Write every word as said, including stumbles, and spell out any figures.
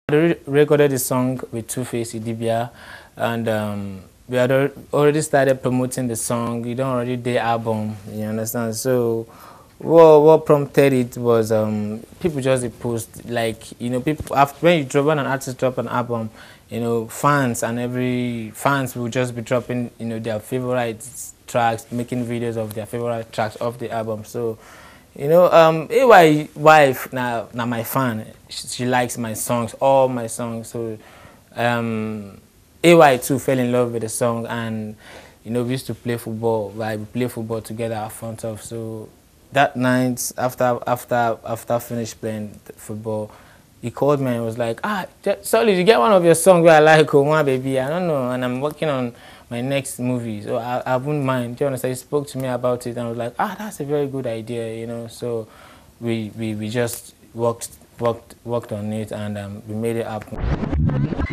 I re recorded the song with Two-Face Idibia, and um, we had al- already started promoting the song. We don't already the album, you understand? So what what prompted it was um, people just dey post, like, you know, people after when you drop when an artist drop an album, you know, fans and every fans will just be dropping, you know, their favorite tracks, making videos of their favorite tracks of the album. So you know, um, A Y wife now, now my fan. She, she likes my songs, all my songs. So, um, A Y too fell in love with the song, and you know, we used to play football. Like we play football together at front of. So that night, after after after finished playing football, he called me and was like, ah, sorry, you get one of your songs where I like, oh, my baby. I don't know, and I'm working on my next movie, so I, I wouldn't mind. Do you understand? He spoke to me about it, and I was like, ah, that's a very good idea, you know. So we we, we just worked worked worked on it, and um, we made it happen.